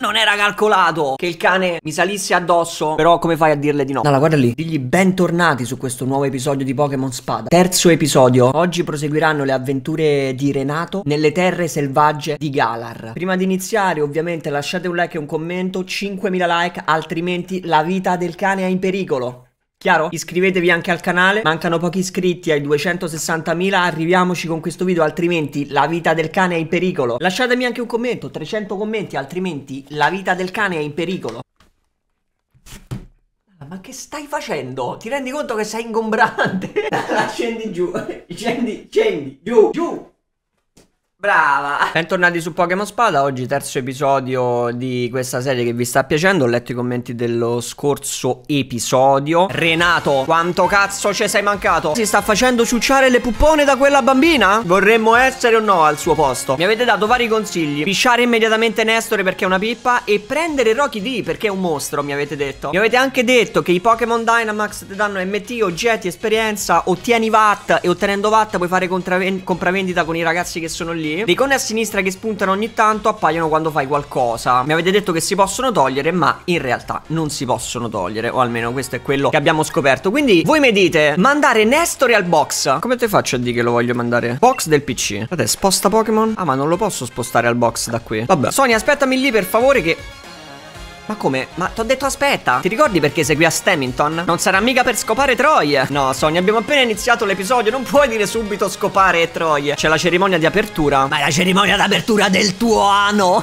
Non era calcolato che il cane mi salisse addosso. Però come fai a dirle di no? Allora guarda lì. Digli bentornati su questo nuovo episodio di Pokémon Spada. Terzo episodio. Oggi proseguiranno le avventure di Renato nelle terre selvagge di Galar. Prima di iniziare ovviamente lasciate un like e un commento. 5.000 like, altrimenti la vita del cane è in pericolo. Chiaro? Iscrivetevi anche al canale, mancano pochi iscritti ai 260.000, arriviamoci con questo video, altrimenti la vita del cane è in pericolo. Lasciatemi anche un commento, 300 commenti, altrimenti la vita del cane è in pericolo. Ma che stai facendo? Ti rendi conto che sei ingombrante? Scendi giù, scendi giù. Brava! Bentornati su Pokémon Spada, oggi terzo episodio di questa serie che vi sta piacendo. Ho letto i commenti dello scorso episodio. Renato, quanto cazzo ci sei mancato? Si sta facendo ciucciare le puppone da quella bambina? Vorremmo essere o no al suo posto? Mi avete dato vari consigli: pisciare immediatamente Nestore perché è una pippa, e prendere Rocky D perché è un mostro, mi avete detto. Mi avete anche detto che i Pokémon Dynamax ti danno MT, oggetti, esperienza, ottieni VAT, e ottenendo VAT puoi fare compravendita con i ragazzi che sono lì. Dei icone a sinistra che spuntano ogni tanto appaiono quando fai qualcosa. Mi avete detto che si possono togliere, ma in realtà non si possono togliere, o almeno questo è quello che abbiamo scoperto. Quindi voi mi dite: mandare Nestore al box. Come te faccio a dire che lo voglio mandare? Box del PC. Guardate, sposta Pokémon. Ah, ma non lo posso spostare al box da qui. Vabbè. Sonia, aspettami lì per favore che... Ma come? Ma t'ho detto aspetta. Ti ricordi perché sei qui a Stamington? Non sarà mica per scopare Troy. No, Sonia, abbiamo appena iniziato l'episodio, non puoi dire subito scopare Troy. C'è la cerimonia di apertura. Ma è la cerimonia d'apertura del tuo anno.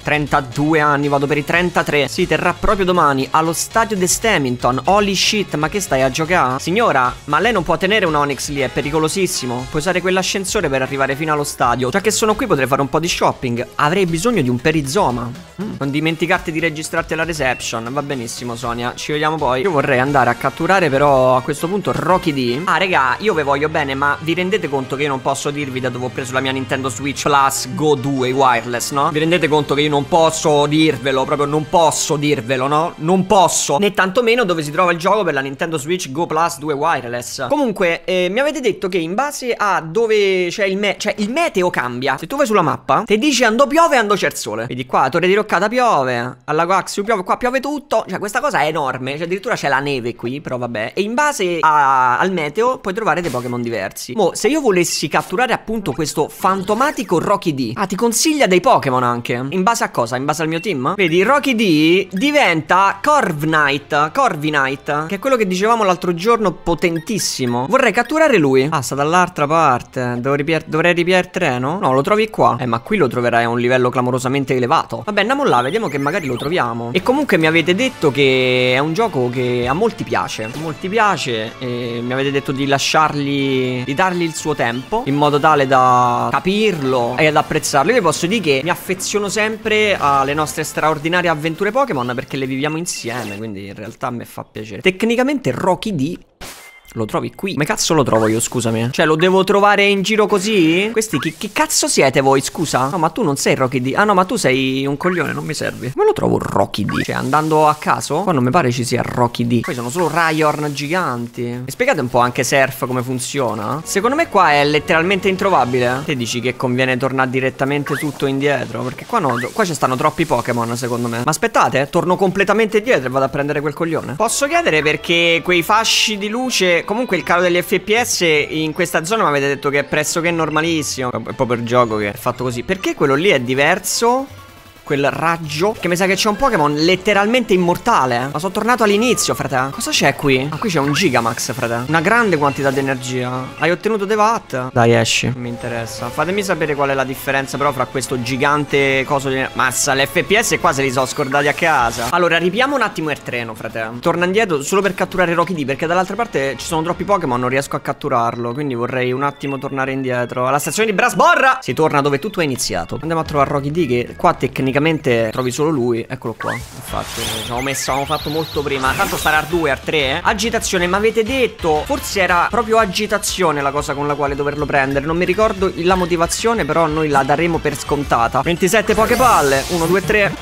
32 anni, vado per i 33. Si terrà proprio domani allo stadio di Stamington. Holy shit, ma che stai a giocare? Signora, ma lei non può tenere un Onix lì, è pericolosissimo. Puoi usare quell'ascensore per arrivare fino allo stadio. Già che sono qui potrei fare un po' di shopping. Avrei bisogno di un perizoma. Non dimenticarti di registrarti la reception. Va benissimo, Sonia, ci vediamo poi. Io vorrei andare a catturare però a questo punto Rocky D. Ah regà, io vi voglio bene, ma vi rendete conto che io non posso dirvi da dove ho preso la mia Nintendo Switch Plus Go 2 wireless, no? Vi rendete conto che io non posso dirvelo, proprio non posso dirvelo, no? Non posso, né tantomeno dove si trova il gioco per la Nintendo Switch Go Plus 2 wireless. Comunque mi avete detto che in base a dove c'è il meteo cambia. Se tu vai sulla mappa ti dice ando piove, ando c'è il sole. Vedi qua, Torre di Roccata piove, alla Coaxio piove, qua piove tutto. Cioè questa cosa è enorme, cioè addirittura c'è la neve qui, però vabbè. E in base al meteo puoi trovare dei Pokémon diversi. Mo, se io volessi catturare appunto questo fantomatico Rocky D, ti consiglia dei Pokémon anche. In base a cosa? In base al mio team? Vedi, Rocky D diventa Corviknight, che è quello che dicevamo l'altro giorno, potentissimo. Vorrei catturare lui. Ah, sta dall'altra parte. Dovrei ripiare il treno? No, lo trovi qua. Ma qui lo troverai a un livello clamorosamente elevato. Vabbè, andiamo là, vediamo che magari lo troviamo. E comunque mi avete detto che è un gioco che a molti piace. A molti piace. E mi avete detto di lasciargli, di dargli il suo tempo, in modo tale da capirlo e ad apprezzarlo. Io vi posso dire che mi affeziono sempre alle nostre straordinarie avventure Pokémon, perché le viviamo insieme, quindi in realtà a me fa piacere. Tecnicamente Rocky D lo trovi qui. Come cazzo lo trovo io, scusami? Cioè lo devo trovare in giro così? Questi che cazzo siete voi, scusa? No, ma tu non sei Rocky D. Ah no, ma tu sei un coglione, non mi servi. Come lo trovo Rocky D? Cioè andando a caso? Qua non mi pare ci sia Rocky D. Poi sono solo Rhyhorn giganti. Mi spiegate un po' anche Surf come funziona? Secondo me qua è letteralmente introvabile. Te dici che conviene tornare direttamente tutto indietro? Perché qua no, qua ci stanno troppi Pokémon secondo me. Ma aspettate, torno completamente indietro e vado a prendere quel coglione. Posso chiedere perché quei fasci di luce... Comunque il calo degli FPS in questa zona mi avete detto che è pressoché normalissimo. È proprio il gioco che è fatto così. Perché quello lì è diverso? Quel raggio, che mi sa che c'è un Pokémon letteralmente immortale. Ma sono tornato all'inizio, frate. Cosa c'è qui? Ah, qui c'è un Gigamax, frate. Una grande quantità di energia. Hai ottenuto dei watt? Dai, esci. Non mi interessa. Fatemi sapere qual è la differenza però fra questo gigante coso di... Massa, l'FPS qua se li sono scordati a casa. Allora, ripiamo un attimo il treno, frate. Torna indietro solo per catturare Rocky D, perché dall'altra parte ci sono troppi Pokémon, non riesco a catturarlo. Quindi vorrei un attimo tornare indietro. Alla stazione di Brasborra si torna dove tutto è iniziato. Andiamo a trovare Rocky D, che qua tecnicamente trovi solo lui. Eccolo qua. Infatti avevamo fatto molto prima. Tanto starà al 2, al 3. Agitazione, mi avete detto. Forse era proprio agitazione la cosa con la quale doverlo prendere. Non mi ricordo la motivazione, però noi la daremo per scontata. 27 Poképalle. 1, 2, 3.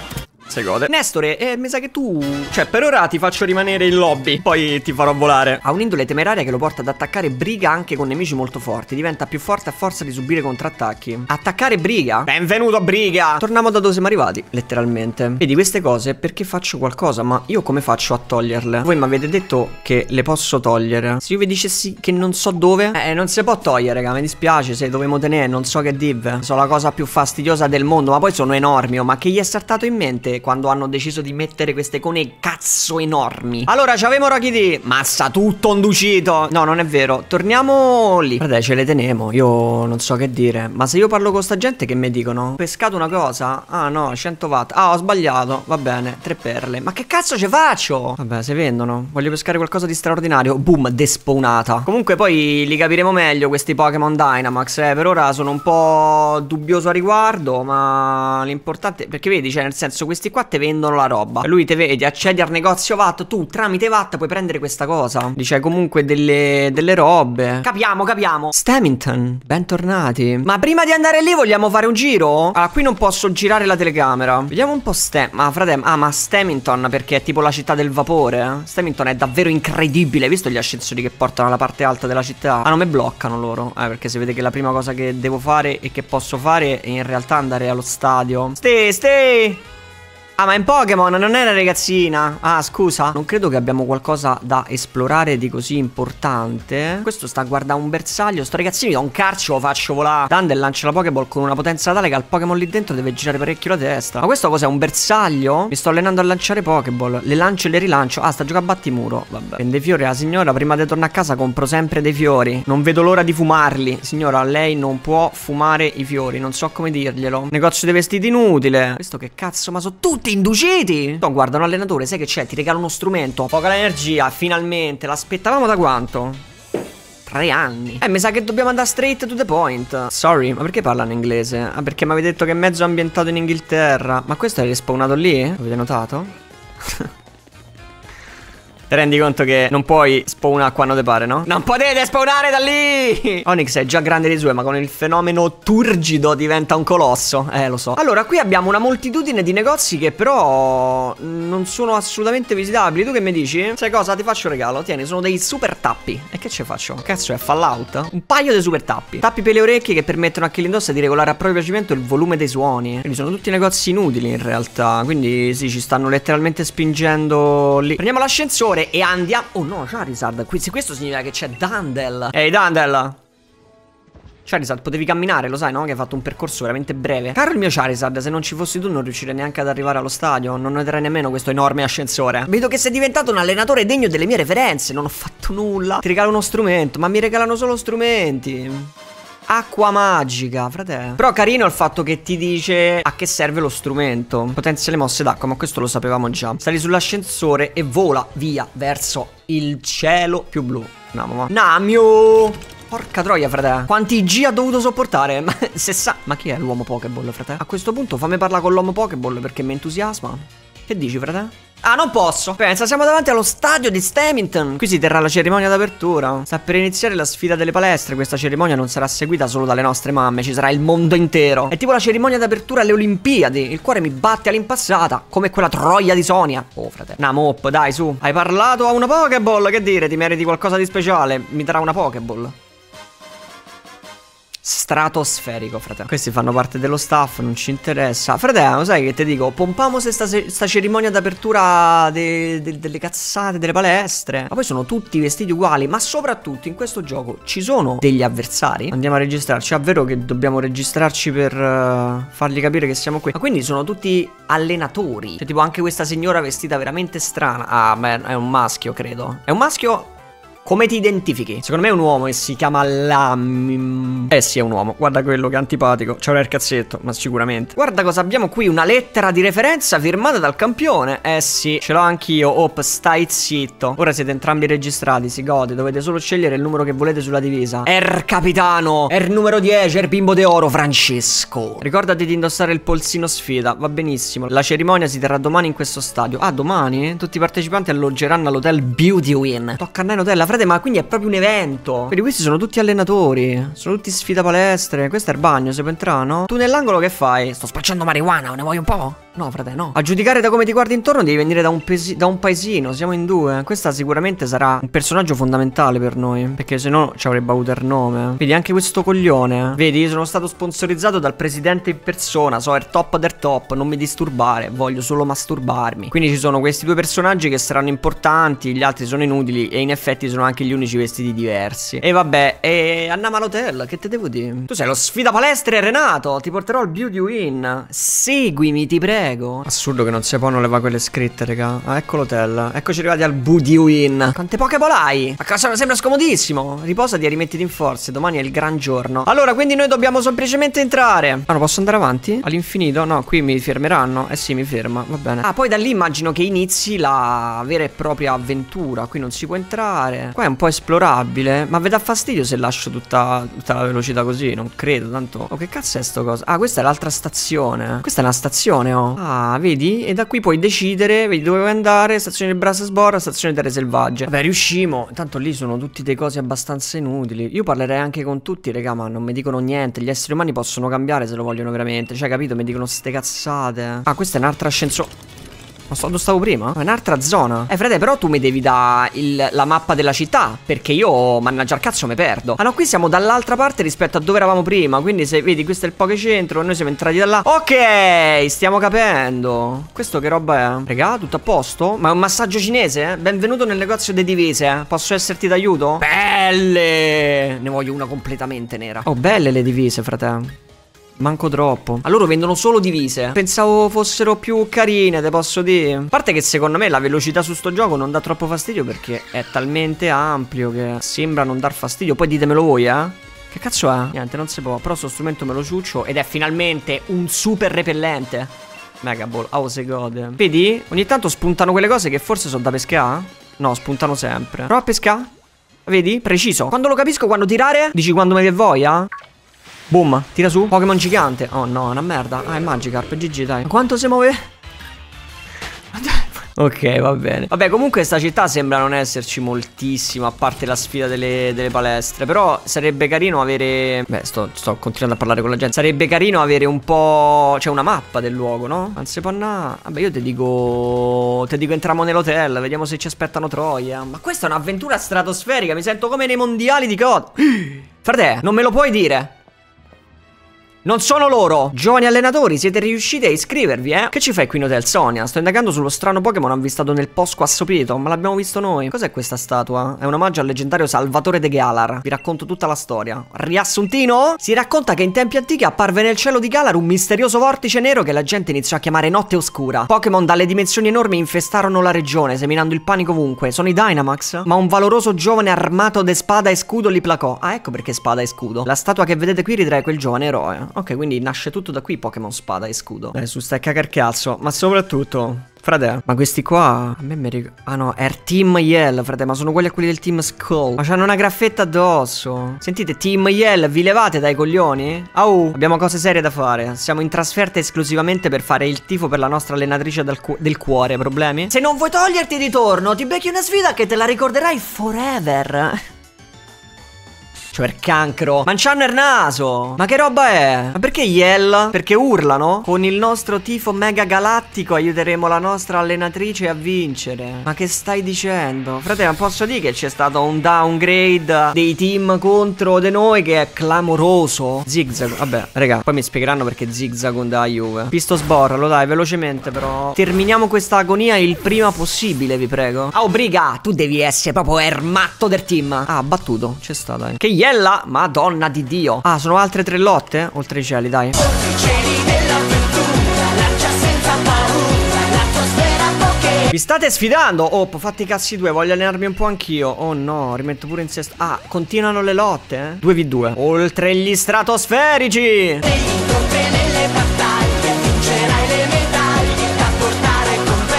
Se gode. Nestore, mi sa che tu... Cioè, per ora ti faccio rimanere in lobby, poi ti farò volare. Ha un'indole temeraria che lo porta ad attaccare briga anche con nemici molto forti. Diventa più forte a forza di subire contrattacchi. Attaccare briga? Benvenuto briga! Torniamo da dove siamo arrivati, letteralmente. Vedi, queste cose, perché faccio qualcosa? Ma io come faccio a toglierle? Voi mi avete detto che le posso togliere. Se io vi dicessi che non so dove, non si può togliere, raga, mi dispiace. Se dovevamo tenere, non so che dirvi. Sono la cosa più fastidiosa del mondo, ma poi sono enormi. Ma che gli è saltato in mente quando hanno deciso di mettere queste cone cazzo enormi? Allora, c'avevo Rocky D. Massa tutto inducito. No, non è vero. Torniamo lì. Guarda, ce le teniamo. Io non so che dire. Ma se io parlo con sta gente, che mi dicono? Ho pescato una cosa? Ah no, 100 watt. Ah, ho sbagliato. Va bene, 3 perle. Ma che cazzo ci faccio? Vabbè, si vendono. Voglio pescare qualcosa di straordinario. Boom, despawnata. Comunque poi li capiremo meglio questi Pokémon Dynamax. Per ora sono un po' dubbioso a riguardo, ma l'importante... Perché vedi, cioè nel senso, questi qua te vendono la roba. Lui te vedi, accedi al negozio Watt. Tu tramite Watt puoi prendere questa cosa. Dice comunque delle robe. Capiamo. Stamington, bentornati. Ma prima di andare lì vogliamo fare un giro? Ah, qui non posso girare la telecamera. Vediamo un po' ma fratello, ma Stamington perché è tipo la città del vapore. Stamington è davvero incredibile. Hai visto gli ascensori che portano alla parte alta della città? Ah, non mi bloccano loro. Perché si vede che la prima cosa che devo fare e che posso fare è in realtà andare allo stadio. Stay. Ah, ma è un Pokémon, non è una ragazzina. Ah, scusa. Non credo che abbiamo qualcosa da esplorare di così importante. Questo sta a guardare un bersaglio. Sto ragazzino da un carcio lo faccio volare. Dandel lancia la Pokéball con una potenza tale che al Pokémon lì dentro deve girare parecchio la testa. Ma questo cos'è? Un bersaglio? Mi sto allenando a lanciare Pokéball. Le lancio e le rilancio. Ah, sta giocando a battimuro. Vabbè. Prende fiori la signora. Prima di tornare a casa compro sempre dei fiori. Non vedo l'ora di fumarli. Signora, lei non può fumare i fiori. Non so come dirglielo. Negozio dei vestiti inutile. Questo che cazzo? Ma sono tutti induciti. No, guarda, un allenatore, sai che c'è? Ti regala uno strumento. Poca l'energia, finalmente. L'aspettavamo da quanto? 3 anni. Mi sa che dobbiamo andare straight to the point. Sorry, ma perché parlano inglese? Ah, perché mi avete detto che è mezzo ambientato in Inghilterra. Ma questo è respawnato lì? Avete notato? Ti rendi conto che non puoi spawnare quando te pare, no? Non potete spawnare da lì! Onix è già grande di sue, ma con il fenomeno turgido diventa un colosso. Lo so. Allora, qui abbiamo una moltitudine di negozi che però non sono assolutamente visitabili. Tu che mi dici? Sai cosa? Ti faccio un regalo. Tieni, sono dei super tappi. E che ci faccio? Cazzo, è Fallout? Un paio di super tappi. Tappi per le orecchie che permettono a chi li indossa di regolare a proprio piacimento il volume dei suoni. Quindi sono tutti negozi inutili in realtà. Quindi sì, ci stanno letteralmente spingendo lì. Prendiamo l'ascensore e andiamo. Oh no, Charizard. Questo significa che c'è Dandel. Ehi, Dandel. Charizard, potevi camminare, lo sai, no? Che hai fatto un percorso veramente breve. Caro il mio Charizard, se non ci fossi tu non riuscirei neanche ad arrivare allo stadio. Non noterai nemmeno questo enorme ascensore. Vedo che sei diventato un allenatore degno delle mie referenze. Non ho fatto nulla. Ti regalo uno strumento, ma mi regalano solo strumenti. Acqua magica, fratello. Però carino il fatto che ti dice a che serve lo strumento. Potenzia le mosse d'acqua, ma questo lo sapevamo già. Sali sull'ascensore e vola via verso il cielo più blu. Namio. Porca troia, frate. Quanti G ha dovuto sopportare? Ma chi è l'uomo Pokéball, frate? A questo punto fammi parlare con l'uomo Pokéball perché mi entusiasma. Che dici, frate? Ah, non posso. Pensa, siamo davanti allo stadio di Stamington. Qui si terrà la cerimonia d'apertura. Sta per iniziare la sfida delle palestre. Questa cerimonia non sarà seguita solo dalle nostre mamme, ci sarà il mondo intero. È tipo la cerimonia d'apertura alle Olimpiadi. Il cuore mi batte all'impazzata, come quella troia di Sonia. Oh, frate. Mop, dai, su. Hai parlato a una Pokéball? Che dire, ti meriti qualcosa di speciale? Mi darà una Pokéball. Stratosferico, fratello. Questi fanno parte dello staff, non ci interessa. Fratello, sai che ti dico? Pompamo sta cerimonia d'apertura delle cazzate, delle palestre. Ma poi sono tutti vestiti uguali. Ma soprattutto in questo gioco ci sono degli avversari. Andiamo a registrarci. È vero che dobbiamo registrarci per fargli capire che siamo qui. Ma quindi sono tutti allenatori. Cioè tipo anche questa signora vestita veramente strana. Ah, beh, è un maschio, credo. È un maschio. Come ti identifichi? Secondo me è un uomo e si chiama Lam. Sì, è un uomo. Guarda quello che è antipatico. C'avrà il cazzetto, ma sicuramente. Guarda cosa abbiamo qui. Una lettera di referenza firmata dal campione. Sì, ce l'ho anch'io. Op, stai zitto. Ora siete entrambi registrati, si gode. Dovete solo scegliere il numero che volete sulla divisa. Capitano. Numero 10, bimbo d'oro, Francesco. Ricordati di indossare il polsino sfida. Va benissimo. La cerimonia si terrà domani in questo stadio. Ah, domani? Tutti i partecipanti alloggeranno all'hotel Beauty Win. Tocca andare in hotel. Ma quindi è proprio un evento. Quindi questi sono tutti allenatori. Sono tutti sfida palestre. Questo è il bagno, si può entrare, no? Tu nell'angolo che fai? Sto spacciando marijuana, ne vuoi un po'? No, frate, no. A giudicare da come ti guardi intorno devi venire da un paesino. Siamo in due. Questa sicuramente sarà un personaggio fondamentale per noi, perché se no ci avrebbe avuto il nome. Vedi anche questo coglione. Vedi, sono stato sponsorizzato dal presidente in persona. So, è il top del top. Non mi disturbare, voglio solo masturbarmi. Quindi ci sono questi due personaggi che saranno importanti, gli altri sono inutili e in effetti sono anche gli unici vestiti diversi. E vabbè, e andiamo all'hotel, che te devo dire? Tu sei lo sfida palestre Renato, ti porterò al Beauty Win. Seguimi, ti prego. Assurdo che non si possono levare quelle scritte, raga. Ah, ecco l'hotel. Eccoci arrivati al Beauty Win. Quante Pokéball hai? A casa sembra scomodissimo. Riposati e rimettiti in forze, domani è il gran giorno. Allora, quindi noi dobbiamo semplicemente entrare. Ah, non posso andare avanti? All'infinito? No, qui mi fermeranno. Eh sì, mi ferma, va bene. Ah, poi da lì immagino che inizi la vera e propria avventura. Qui non si può entrare. Qua è un po' esplorabile, ma vi dà fastidio se lascio tutta la velocità così? Non credo, tanto. Oh, che cazzo è sto cosa? Ah, questa è l'altra stazione. Questa è una stazione, oh. Ah, vedi? E da qui puoi decidere, vedi dove vuoi andare. Stazione di Brasasbora, stazione delle Selvagge. Vabbè, riuscimo. Tanto lì sono tutti dei cose abbastanza inutili. Io parlerei anche con tutti, raga, ma non mi dicono niente. Gli esseri umani possono cambiare se lo vogliono veramente. Cioè, capito? Mi dicono ste cazzate. Ah, questa è un'altra ascensore. Ma dove stavo prima? È un'altra zona. Frate, però tu mi devi dare la mappa della città, perché io, mannaggia al cazzo, mi perdo. Ah no, qui siamo dall'altra parte rispetto a dove eravamo prima. Quindi se vedi, questo è il Pokecentro e noi siamo entrati da là. Ok, stiamo capendo. Questo che roba è? Regà, tutto a posto? Ma è un massaggio cinese? Benvenuto nel negozio di divise. Posso esserti d'aiuto? Belle! Ne voglio una completamente nera. Oh, belle le divise, frate. Manco troppo. A loro vendono solo divise. Pensavo fossero più carine, te posso dire. A parte che secondo me la velocità su sto gioco non dà troppo fastidio, perché è talmente ampio che sembra non dar fastidio. Poi ditemelo voi, eh. Che cazzo è? Niente, non si può. Però sto strumento me lo ciuccio ed è finalmente un super repellente. Mega Ball, oh se gode. Vedi? Ogni tanto spuntano quelle cose che forse sono da pescare. No, spuntano sempre. Prova a pescare. Vedi? Preciso. Quando lo capisco, quando tirare, dici quando mi viene voglia. Boom, tira su. Pokémon gigante. Oh no, è una merda. Ah, è Magikarp, GG, dai. Quanto si muove? Ok, va bene. Vabbè, comunque sta città sembra non esserci moltissimo, a parte la sfida delle palestre. Però sarebbe carino avere... Beh, sto continuando a parlare con la gente. Sarebbe carino avere un po'... Cioè una mappa del luogo, no? Non si può andare. Vabbè, io ti dico entriamo nell'hotel, vediamo se ci aspettano troie. Ma questa è un'avventura stratosferica. Mi sento come nei mondiali di COD. Frate, non me lo puoi dire? Non sono loro! Giovani allenatori, siete riusciti a iscrivervi, eh? Che ci fai qui in Hotel Sonia? Sto indagando sullo strano Pokémon avvistato nel bosco assopito, ma l'abbiamo visto noi. Cos'è questa statua? È un omaggio al leggendario Salvatore de Galar. Vi racconto tutta la storia. Riassuntino? Si racconta che in tempi antichi apparve nel cielo di Galar un misterioso vortice nero che la gente iniziò a chiamare Notte Oscura. Pokémon dalle dimensioni enormi infestarono la regione, seminando il panico ovunque. Sono i Dynamax? Ma un valoroso giovane armato di spada e scudo li placò. Ah, ecco perché spada e scudo. La statua che vedete qui ritrae quel giovane eroe. Ok, quindi nasce tutto da qui Pokémon Spada e Scudo. Su stai a cagar cazzo. Ma soprattutto, frate, ma questi qua a me mi ricordo. Ah no, è Team Yell, frate, ma sono uguali a quelli del Team Skull. Ma c'hanno una graffetta addosso. Sentite, Team Yell, vi levate dai coglioni? Au, abbiamo cose serie da fare. Siamo in trasferta esclusivamente per fare il tifo per la nostra allenatrice del cuore. Problemi? Se non vuoi toglierti di torno, ti becchi una sfida che te la ricorderai forever. Cioè per cancro. Manciano il naso. Ma che roba è? Ma perché Yell? Perché urlano? Con il nostro tifo mega galattico aiuteremo la nostra allenatrice a vincere. Ma che stai dicendo? Frate, non posso dire che c'è stato un downgrade dei team contro di noi che è clamoroso. Zigzag. Vabbè, raga, poi mi spiegheranno perché Zigzag da Juve. Pisto sborralo, dai, velocemente però. Terminiamo questa agonia il prima possibile, vi prego. Oh, briga, tu devi essere proprio ermatto del team. Ah, battuto. C'è sta, dai. Che Yella, madonna di Dio. Ah, sono altre 3 lotte? Oltre i cieli, dai. Oltre i cieli dell'avventura, lancia senza paura, l'atmosfera Poké. Vi state sfidando? Oh, fate i cazzi 2, voglio allenarmi un po' anch'io. Oh no, rimetto pure in sesto. Ah, continuano le lotte, eh? 2v2. Oltre gli stratosferici. Nelle battaglie vincerai le medaglie da portare con te.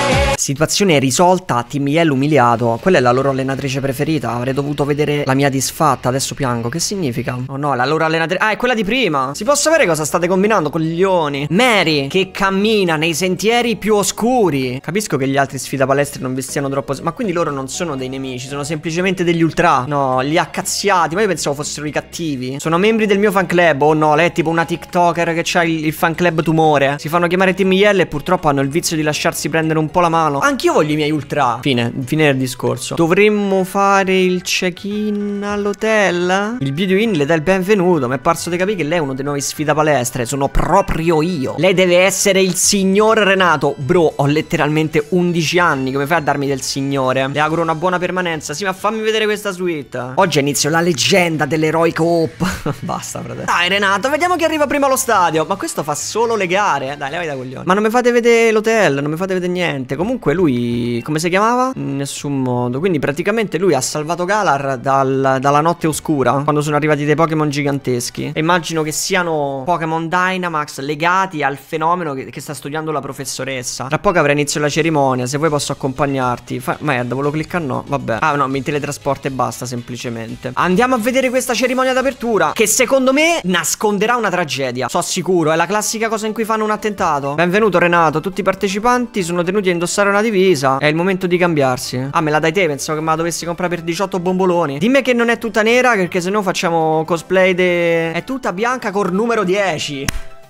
Situazione risolta, Team Yell umiliato. Quella è la loro allenatrice preferita. Avrei dovuto vedere la mia disfatta. Adesso piango. Che significa? Oh no, la loro allenatrice. Ah, è quella di prima. Si può sapere cosa state combinando, coglioni? Mary, che cammina nei sentieri più oscuri. Capisco che gli altri sfidapalestre non vi stiano troppo... Ma quindi loro non sono dei nemici, sono semplicemente degli ultra. No, li ha cazziati. Ma io pensavo fossero i cattivi. Sono membri del mio fan club. Oh no, lei è tipo una TikToker che c'ha il fan club tumore. Si fanno chiamare Team Yell e purtroppo hanno il vizio di lasciarsi prendere un po' la mano. Anch'io voglio i miei ultra. Fine del discorso. Dovremmo fare il check-in all'hotel? Il video-in le dà il benvenuto. Mi è parso di capire che lei è uno dei nuovi sfidapalestre. Sono proprio io. Lei deve essere il signor Renato. Bro, ho letteralmente 11 anni. Come fai a darmi del signore? Le auguro una buona permanenza. Sì, ma fammi vedere questa suite. Oggi inizio la leggenda dell'Heroic Hope. Basta, fratello. Dai, Renato, vediamo chi arriva prima allo stadio. Ma questo fa solo le gare. Dai, levati da coglione. Ma non mi fate vedere l'hotel, non mi fate vedere niente. Comunque lui, come si chiamava? In nessun modo. Quindi praticamente lui ha salvato Galar dalla notte oscura, quando sono arrivati dei Pokémon giganteschi. E immagino che siano Pokémon Dynamax legati al fenomeno che sta studiando la professoressa. Tra poco avrà inizio la cerimonia. Se vuoi posso accompagnarti. Merda, volevo cliccare no. Vabbè. Ah no, mi teletrasporta e basta semplicemente. Andiamo a vedere questa cerimonia d'apertura, che secondo me nasconderà una tragedia. So sicuro, è la classica cosa in cui fanno un attentato. Benvenuto Renato, tutti i partecipanti sono tenuti a indossare una divisa. È il momento di cambiarsi. Ah, me la dai te? Pensavo che me la dovessi comprare per 18 bomboloni. Dimmi che non è tutta nera, perché sennò facciamo cosplay È tutta bianca col numero 10.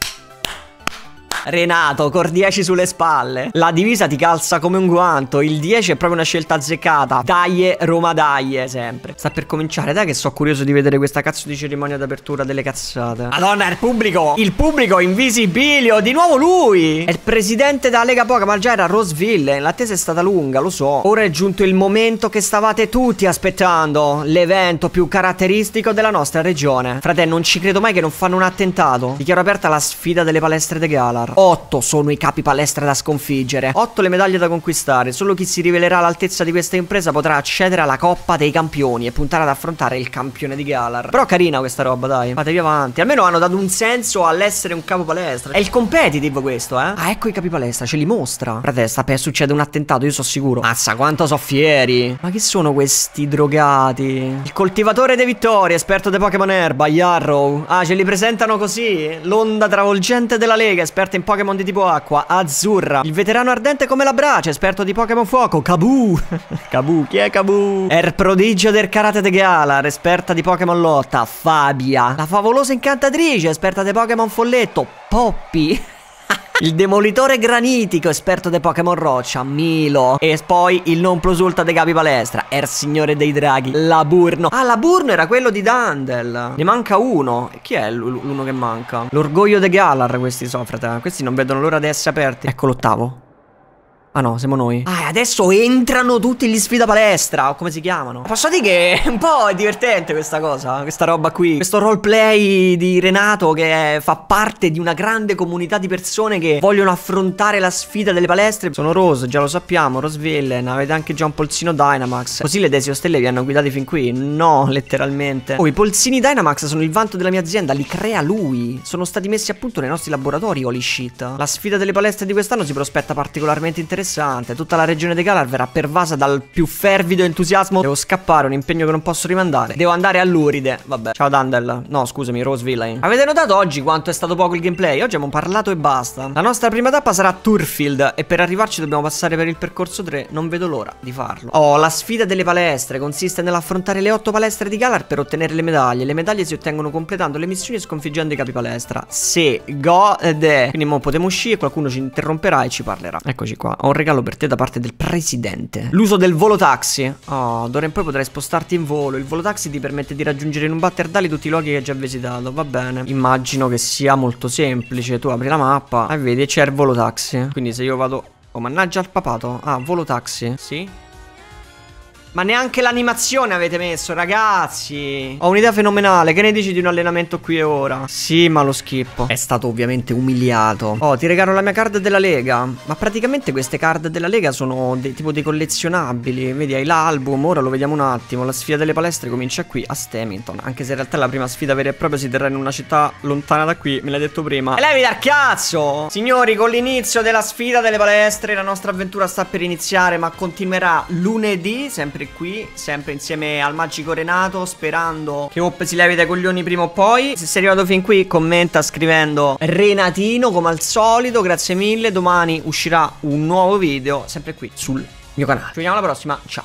Renato, col 10 sulle spalle. La divisa ti calza come un guanto. Il 10 è proprio una scelta azzeccata. Dai, Roma dai, sempre. Sta per cominciare, dai che sono curioso di vedere questa cazzo di cerimonia d'apertura delle cazzate. Madonna, il pubblico invisibilio. Di nuovo lui. È il presidente della Lega Pokémon. Già era Roseville. L'attesa è stata lunga, lo so. Ora è giunto il momento che stavate tutti aspettando. L'evento più caratteristico della nostra regione. Frate, non ci credo mai che non fanno un attentato. Dichiaro aperta la sfida delle palestre de Galar. 8 sono i capi palestra da sconfiggere, 8 le medaglie da conquistare. Solo chi si rivelerà all'altezza di questa impresa potrà accedere alla Coppa dei Campioni e puntare ad affrontare il campione di Galar. Però carina questa roba, dai, fatevi avanti. Almeno hanno dato un senso all'essere un capo palestra. È il competitive questo, eh. Ah, ecco i capi palestra, ce li mostra. Frate, sta per succedere un attentato, io sono sicuro. Mazza, quanto so fieri. Ma che sono questi drogati? Il coltivatore dei vittorie, esperto dei Pokémon Erba, Yarrow. Ah, ce li presentano così. L'onda travolgente della Lega, esperta in Pokémon di tipo acqua, Azzurra. Il veterano ardente come la brace, esperto di Pokémon fuoco, Kaboo. Kaboo, chi è Kaboo? Er prodigio del karate de Galar, esperta di Pokémon lotta, Fabia. La favolosa incantatrice, esperta di Pokémon folletto, Poppy. Il demolitore granitico, esperto dei Pokémon roccia, Milo. E poi il non plus ultra dei capi palestra, signore dei draghi, Laburno. Ah, Laburno era quello di Dandel. Ne manca uno. E chi è l'uno che manca? L'orgoglio de Galar, questi so, frate. Questi non vedono l'ora di essere aperti. Ecco l'ottavo. Ah no, siamo noi. Ah, adesso entrano tutti gli sfida palestra, o come si chiamano. Posso dire che un po' è divertente questa cosa, questa roba qui. Questo roleplay di Renato che fa parte di una grande comunità di persone che vogliono affrontare la sfida delle palestre. Sono Rose, già lo sappiamo, Rosevillen, avete anche già un polsino Dynamax. Così le Desio Stelle vi hanno guidati fin qui? No, letteralmente. Oh, i polsini Dynamax sono il vanto della mia azienda, li crea lui. Sono stati messi a punto nei nostri laboratori, holy shit. La sfida delle palestre di quest'anno si prospetta particolarmente interessante. Tutta la regione di Galar verrà pervasa dal più fervido entusiasmo. Devo scappare, un impegno che non posso rimandare. Devo andare a Luride. Vabbè. Ciao Dandel. No, scusami, Roseville. Avete notato oggi quanto è stato poco il gameplay? Oggi abbiamo parlato e basta. La nostra prima tappa sarà Turfield e per arrivarci dobbiamo passare per il percorso 3. Non vedo l'ora di farlo. Oh, la sfida delle palestre consiste nell'affrontare le 8 palestre di Galar per ottenere le medaglie. Le medaglie si ottengono completando le missioni e sconfiggendo i capi palestra. Se gode. Quindi mo potremo uscire, qualcuno ci interromperà e ci parlerà. Eccoci qua. Ho un regalo per te da parte del presidente. L'uso del volo taxi. Oh, d'ora in poi potrai spostarti in volo. Il volo taxi ti permette di raggiungere in un batterdali tutti i luoghi che hai già visitato. Va bene. Immagino che sia molto semplice. Tu apri la mappa e vedi c'è il volo taxi. Quindi se io vado... Oh, mannaggia al papato. Ah, volo taxi. Sì. Ma neanche l'animazione avete messo, ragazzi. Ho un'idea fenomenale. Che ne dici di un allenamento qui e ora? Sì, ma lo schippo. È stato ovviamente umiliato. Oh, ti regalo la mia card della Lega. Ma praticamente queste card della Lega sono tipo dei collezionabili. Vedi, hai l'album. Ora lo vediamo un attimo. La sfida delle palestre comincia qui a Stemington. Anche se in realtà la prima sfida vera e propria si terrà in una città lontana da qui. Me l'hai detto prima. E levi dal cazzo! Signori, con l'inizio della sfida delle palestre la nostra avventura sta per iniziare, ma continuerà lunedì, sempre qui, sempre insieme al magico Renato, sperando che Hope si levi dai coglioni prima o poi. Se sei arrivato fin qui, commenta scrivendo Renatino come al solito. Grazie mille. Domani uscirà un nuovo video, sempre qui sul mio canale. Ci vediamo alla prossima, ciao.